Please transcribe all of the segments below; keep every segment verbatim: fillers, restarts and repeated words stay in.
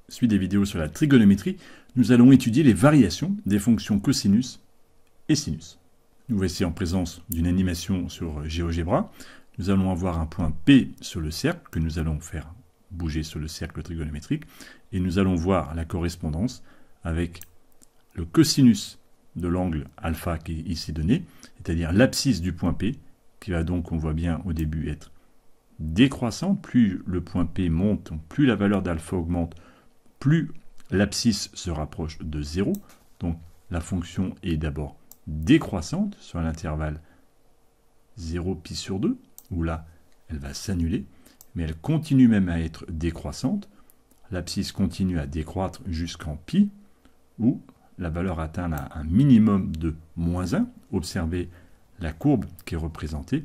suite des vidéos sur la trigonométrie, nous allons étudier les variations des fonctions cosinus et sinus. Nous voici en présence d'une animation sur GeoGebra. Nous allons avoir un point P sur le cercle que nous allons faire bouger sur le cercle trigonométrique et nous allons voir la correspondance avec le cosinus de l'angle alpha qui est ici donné, c'est-à-dire l'abscisse du point P, qui va donc, on voit bien au début, être décroissante. Plus le point P monte, plus la valeur d'alpha augmente, plus l'abscisse se rapproche de zéro. Donc la fonction est d'abord décroissante sur l'intervalle zéro pi sur deux, où là, elle va s'annuler, mais elle continue même à être décroissante. L'abscisse continue à décroître jusqu'en pi, où la valeur atteint un minimum de moins un. Observez la courbe qui est représentée.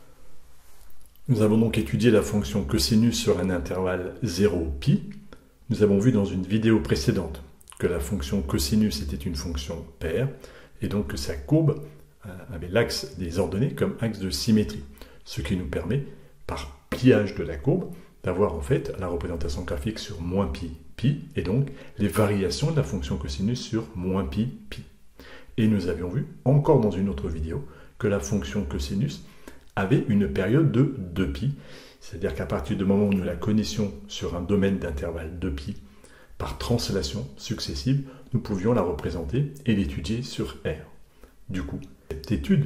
Nous avons donc étudié la fonction cosinus sur un intervalle zéro pi. Nous avons vu dans une vidéo précédente que la fonction cosinus était une fonction paire, et donc que sa courbe avait l'axe des ordonnées comme axe de symétrie, ce qui nous permet, par pliage de la courbe, d'avoir en fait la représentation graphique sur moins pi, pi, et donc les variations de la fonction cosinus sur moins pi, pi. Et nous avions vu, encore dans une autre vidéo, que la fonction cosinus avait une période de deux pi, c'est-à-dire qu'à partir du moment où nous la connaissions sur un domaine d'intervalle deux pi, par translation successive, nous pouvions la représenter et l'étudier sur R. Du coup, cette étude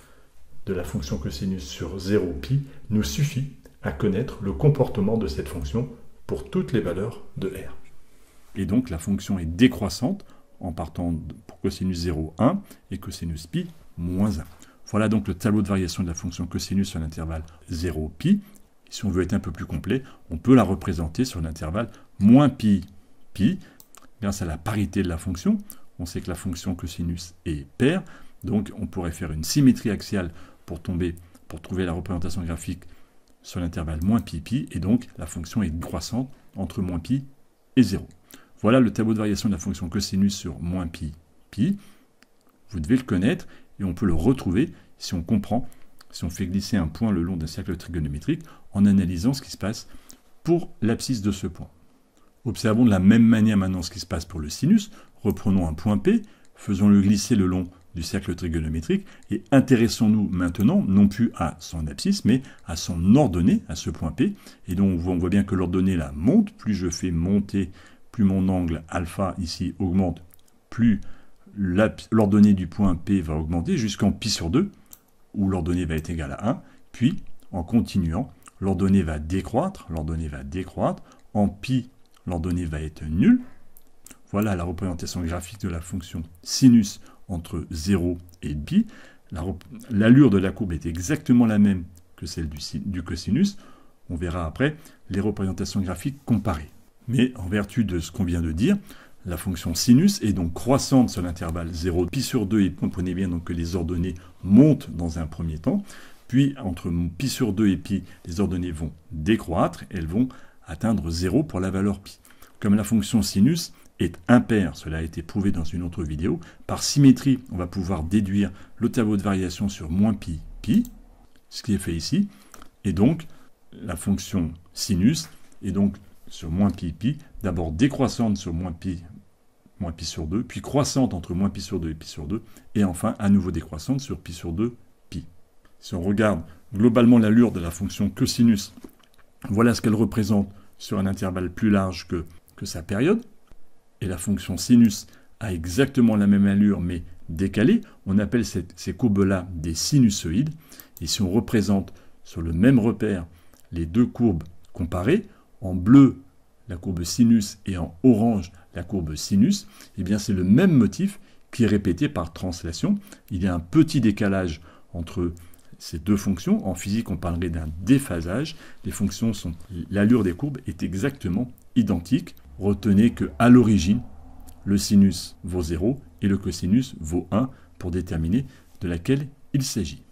de la fonction cosinus sur zéro pi nous suffit à connaître le comportement de cette fonction pour toutes les valeurs de R. Et donc la fonction est décroissante en partant pour cosinus zéro, un et cosinus pi, moins un. Voilà donc le tableau de variation de la fonction cosinus sur l'intervalle zéro pi. Si on veut être un peu plus complet, on peut la représenter sur l'intervalle moins pi, pi, grâce à la parité de la fonction. On sait que la fonction cosinus est paire, donc on pourrait faire une symétrie axiale pour, tomber, pour trouver la représentation graphique sur l'intervalle moins pi, pi, et donc la fonction est décroissante entre moins pi et zéro. Voilà le tableau de variation de la fonction cosinus sur moins pi, pi. Vous devez le connaître, et on peut le retrouver si on comprend, si on fait glisser un point le long d'un cercle trigonométrique, en analysant ce qui se passe pour l'abscisse de ce point. Observons de la même manière maintenant ce qui se passe pour le sinus. Reprenons un point P, faisons-le glisser le long du cercle trigonométrique, et intéressons-nous maintenant, non plus à son abscisse, mais à son ordonnée, à ce point P. Et donc on voit, on voit bien que l'ordonnée là monte, plus je fais monter, plus mon angle alpha ici augmente, plus l'ordonnée du point P va augmenter jusqu'en pi sur deux, où l'ordonnée va être égale à un, puis en continuant, l'ordonnée va décroître, l'ordonnée va décroître, en pi, l'ordonnée va être nulle. Voilà la représentation graphique de la fonction sinus entre zéro et pi. L'allure de la courbe est exactement la même que celle du, du cosinus. On verra après les représentations graphiques comparées. Mais en vertu de ce qu'on vient de dire, la fonction sinus est donc croissante sur l'intervalle zéro pi sur deux, et comprenez bien donc que les ordonnées montent dans un premier temps, puis entre pi sur deux et pi, les ordonnées vont décroître, elles vont atteindre zéro pour la valeur pi. Comme la fonction sinus est impaire, cela a été prouvé dans une autre vidéo, par symétrie, on va pouvoir déduire le tableau de variation sur moins pi, pi, ce qui est fait ici, et donc la fonction sinus est donc sur moins pi, pi, d'abord décroissante sur moins pi, moins pi sur deux, puis croissante entre moins pi sur deux et pi sur deux, et enfin à nouveau décroissante sur pi sur deux, pi. Si on regarde globalement l'allure de la fonction cosinus, voilà ce qu'elle représente sur un intervalle plus large que, que sa période, et la fonction sinus a exactement la même allure mais décalée. On appelle cette, ces courbes-là des sinusoïdes, et si on représente sur le même repère les deux courbes comparées, en bleu la courbe sinus et en orange la courbe sinus, eh bien c'est le même motif qui est répété par translation. Il y a un petit décalage entre ces deux fonctions. En physique, on parlerait d'un déphasage. Les fonctions sont, l'allure des courbes est exactement identique. Retenez qu'à l'origine, le sinus vaut zéro et le cosinus vaut un pour déterminer de laquelle il s'agit.